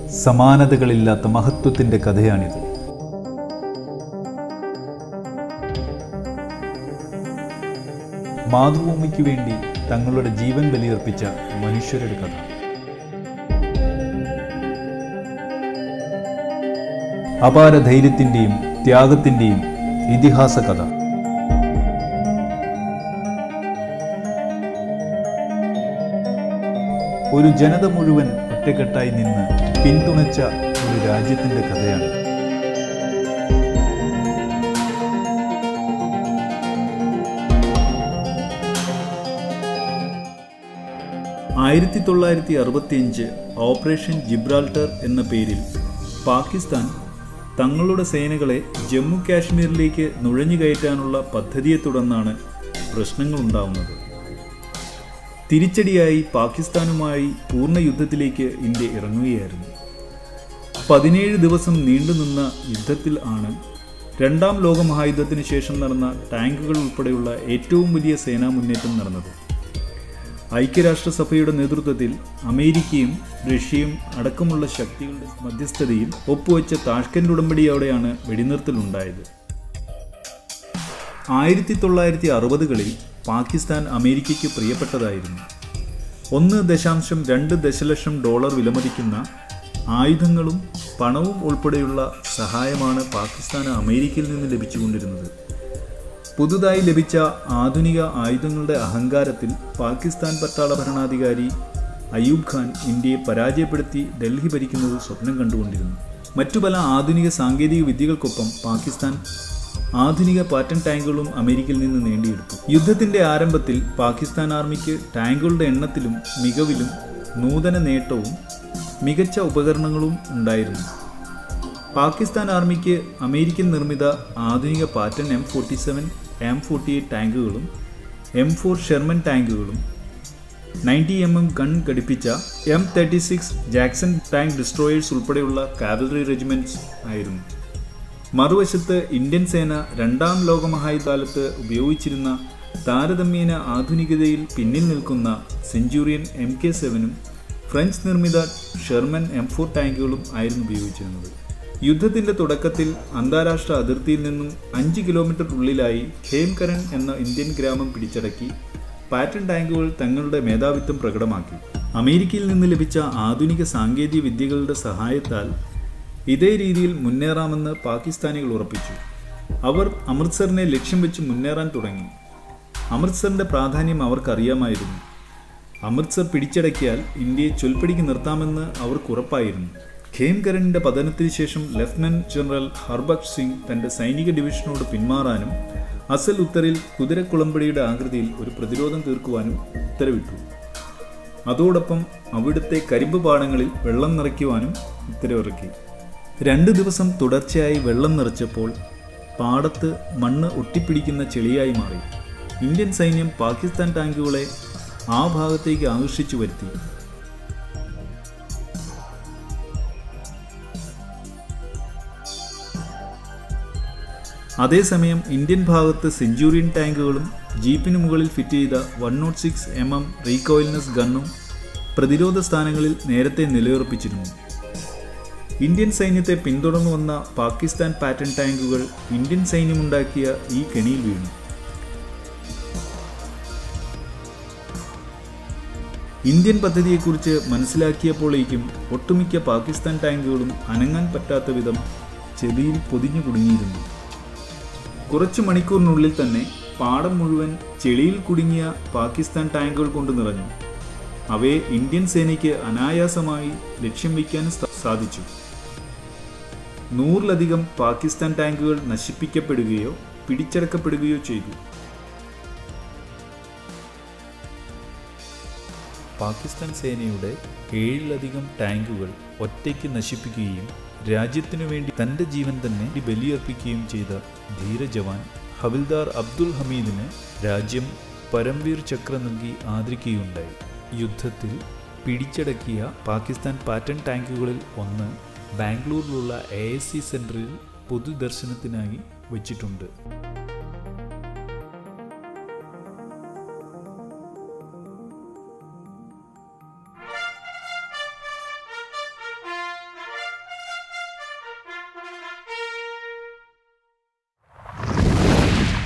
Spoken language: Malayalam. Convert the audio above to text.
സമാനതകളില്ലാത്ത മഹത്വത്തിൻ്റെ കഥയാണിത്. മാതൃഭൂമിക്ക് വേണ്ടി തങ്ങളുടെ ജീവൻ ബലിയർപ്പിച്ച മനുഷ്യരുടെ കഥ. അപാര ധൈര്യത്തിൻ്റെയും ത്യാഗത്തിൻ്റെയും ഇതിഹാസ കഥ. ഒരു ജനത മുഴുവൻ ഒറ്റക്കെട്ടായി നിന്ന് പിന്തുണച്ച ഒരു രാജ്യത്തിൻ്റെ കഥയാണ്. 1965 ഓപ്പറേഷൻ ജിബ്രാൾട്ടർ എന്ന പേരിൽ പാകിസ്ഥാൻ തങ്ങളുടെ സേനകളെ ജമ്മു കാശ്മീരിലേക്ക് നുഴഞ്ഞുകയറ്റാനുള്ള പദ്ധതിയെ തുടർന്നാണ് പ്രശ്നങ്ങളുണ്ടാവുന്നത്. തിരിച്ചടിയായി പാകിസ്ഥാനുമായി പൂർണ്ണ യുദ്ധത്തിലേക്ക് ഇന്ത്യ ഇറങ്ങുകയായിരുന്നു. 17 ദിവസം നീണ്ടുനിന്ന യുദ്ധത്തിൽ ആണ് രണ്ടാം ലോകമഹായുദ്ധത്തിന് ശേഷം നടന്ന ടാങ്കുകൾ ഉൾപ്പെടെയുള്ള ഏറ്റവും വലിയ സേനാ മുന്നേറ്റം നടന്നത്. ഐക്യരാഷ്ട്രസഭയുടെ നേതൃത്വത്തിൽ അമേരിക്കയും റഷ്യയും അടക്കമുള്ള ശക്തികളുടെ മധ്യസ്ഥതയിൽ ഒപ്പുവെച്ച താഷ്കന്റ് ഉടമ്പടിയോടെയാണ് വെടിനിർത്തലുണ്ടായത്. 1960കളിൽ പാകിസ്ഥാൻ അമേരിക്കയ്ക്ക് പ്രിയപ്പെട്ടതായിരുന്നു. $1.2 ദശലക്ഷം വിലമതിക്കുന്ന ആയുധങ്ങളും പണവും ഉൾപ്പെടെയുള്ള സഹായമാണ് പാകിസ്ഥാന് അമേരിക്കയിൽ നിന്ന് ലഭിച്ചുകൊണ്ടിരുന്നത്. പുതുതായി ലഭിച്ച ആധുനിക ആയുധങ്ങളുടെ അഹങ്കാരത്തിൽ പാകിസ്ഥാൻ പട്ടാള ഭരണാധികാരി അയൂബ് ഖാൻ ഇന്ത്യയെ പരാജയപ്പെടുത്തി ഡൽഹി ഭരിക്കുന്നത് സ്വപ്നം കണ്ടുകൊണ്ടിരുന്നു. മറ്റു പല ആധുനിക സാങ്കേതിക വിദ്യകൾക്കൊപ്പം പാകിസ്ഥാൻ ആധുനിക പാറ്റൺ ടാങ്കുകളും അമേരിക്കയിൽ നിന്ന് നേടിയെടുത്തു. യുദ്ധത്തിന്റെ ആരംഭത്തിൽ പാകിസ്ഥാൻ ആർമിക്ക് ടാങ്കുകളുടെ എണ്ണത്തിലും മികവിലും നൂതന നേട്ടവും മികച്ച ഉപകരണങ്ങളും ഉണ്ടായിരുന്നു. പാകിസ്ഥാൻ ആർമിക്ക് അമേരിക്കൻ നിർമ്മിത ആധുനിക പാറ്റൺ M47, M48 ടാങ്കുകളും M4 ഷെർമൻ ടാങ്കുകളും 90mm ഗൺ ഘടിപ്പിച്ച M36 ജാക്സൺ ടാങ്ക് ഡിസ്ട്രോയേഴ്സ് ഉൾപ്പെടെയുള്ള കാവലറി റെജിമെന്റ്സ് ആയിരുന്നു. മറുവശത്ത് ഇന്ത്യൻ സേന രണ്ടാം ലോകമഹായുദ്ധകാലത്ത് ഉപയോഗിച്ചിരുന്ന താരതമ്യേന ആധുനികതയിൽ പിന്നിൽ നിൽക്കുന്ന സെഞ്ചൂറിയൻ MK7ഉം ഫ്രഞ്ച് നിർമ്മിത ഷെർമൻ M4 ടാങ്കുകളും ആയിരുന്നു ഉപയോഗിച്ചിരുന്നത്. യുദ്ധത്തിന്റെ തുടക്കത്തിൽ അന്താരാഷ്ട്ര അതിർത്തിയിൽ നിന്നും 5 കിലോമീറ്റർ ഉള്ളിലായി ഖേം കരൻ എന്ന ഇന്ത്യൻ ഗ്രാമം പിടിച്ചടക്കി പാറ്റൺ ടാങ്കുകൾ തങ്ങളുടെ മേധാവിത്വം പ്രകടമാക്കി. അമേരിക്കയിൽ നിന്ന് ലഭിച്ച ആധുനിക സാങ്കേതിക വിദ്യകളുടെ സഹായത്താൽ ഇതേ രീതിയിൽ മുന്നേറാമെന്ന് പാകിസ്ഥാനികൾ ഉറപ്പിച്ചു. അവർ അമൃത്സറിനെ ലക്ഷ്യം വെച്ച് മുന്നേറാൻ തുടങ്ങി. അമൃത്സറിന്റെ പ്രാധാന്യം അവർക്കറിയാമായിരുന്നു. അമൃത്സർ പിടിച്ചടക്കിയാൽ ഇന്ത്യയെ ചൊൽപ്പടിക്ക് നിർത്താമെന്ന് അവർക്ക് ഉറപ്പായിരുന്നു. ഖേം കരനിന്റെ പതനത്തിന് ശേഷം ലഫ്റ്റനന്റ് ജനറൽ ഗുർബക്ഷ് സിംഗ് തന്റെ സൈനിക ഡിവിഷനോട് പിന്മാറാനും അസൽ ഉത്തറിൽ കുതിരക്കുളമ്പടിയുടെ ആകൃതിയിൽ ഒരു പ്രതിരോധം തീർക്കുവാനും ഉത്തരവിട്ടു. അതോടൊപ്പം അവിടുത്തെ കരിമ്പ് പാടങ്ങളിൽ വെള്ളം നിറയ്ക്കുവാനും ഉത്തരവിറക്കി. 2 ദിവസം തുടർച്ചയായി വെള്ളം നിറച്ചപ്പോൾ പാടത്ത് മണ്ണ് ഒട്ടിപ്പിടിക്കുന്ന ചെളിയായി മാറി. ഇന്ത്യൻ സൈന്യം പാകിസ്ഥാൻ ടാങ്കുകളെ ആ ഭാഗത്തേക്ക് ആകർഷിച്ചു വരുത്തി. അതേസമയം ഇന്ത്യൻ ഭാഗത്ത് സെഞ്ചൂറിയൻ ടാങ്കുകളും ജീപ്പിന് മുകളിൽ ഫിറ്റ് ചെയ്ത 106mm റീകോയിൽനെസ് ഗണ്ണും പ്രതിരോധ സ്ഥാനങ്ങളിൽ നേരത്തെ നിലയുറപ്പിച്ചിരുന്നു. ഇന്ത്യൻ സൈന്യത്തെ പിന്തുടർന്നു വന്ന പാകിസ്ഥാൻ പാറ്റൺ ടാങ്കുകൾ ഇന്ത്യൻ സൈന്യമുണ്ടാക്കിയ ഈ കെണിയിൽ വീണു. ഇന്ത്യൻ പദ്ധതിയെക്കുറിച്ച് മനസ്സിലാക്കിയപ്പോഴേക്കും ഒട്ടുമിക്ക പാകിസ്ഥാൻ ടാങ്കുകളും അനങ്ങാൻ പറ്റാത്ത വിധം ചെളിയിൽ പൊതിഞ്ഞു കുടുങ്ങിയിരുന്നു. കുറച്ചു മണിക്കൂറിനുള്ളിൽ തന്നെ പാടം മുഴുവൻ ചെളിയിൽ കുടുങ്ങിയ പാകിസ്ഥാൻ ടാങ്കുകൾ കൊണ്ട് നിറഞ്ഞു. അവയെ ഇന്ത്യൻ സേനയ്ക്ക് അനായാസമായി ലക്ഷ്യം വയ്ക്കാൻ സാധിച്ചു. 100-ലധികം പാകിസ്ഥാൻ ടാങ്കുകൾ നശിപ്പിക്കപ്പെടുകയോ പിടിച്ചടക്കപ്പെടുകയോ ചെയ്തു. പാകിസ്ഥാൻ സേനയുടെ 7-ലധികം ടാങ്കുകൾ ഒറ്റയ്ക്ക് നശിപ്പിക്കുകയും രാജ്യത്തിനു വേണ്ടി തൻ്റെ ജീവൻ തന്നെ ബലിയർപ്പിക്കുകയും ചെയ്ത ധീര ജവാൻ ഹവിൽദാർ അബ്ദുൽ ഹമീദിന് രാജ്യം പരംവീർ ചക്ര നൽകി ആദരിക്കുകയുണ്ടായി. യുദ്ധത്തിൽ പിടിച്ചടക്കിയ പാകിസ്ഥാൻ പാറ്റൺ ടാങ്കുകളിൽ ഒന്ന് ബാംഗ്ലൂരിലുള്ള ASC സെൻറ്ററിൽ പൊതുദർശനത്തിനായി വച്ചിട്ടുണ്ട്.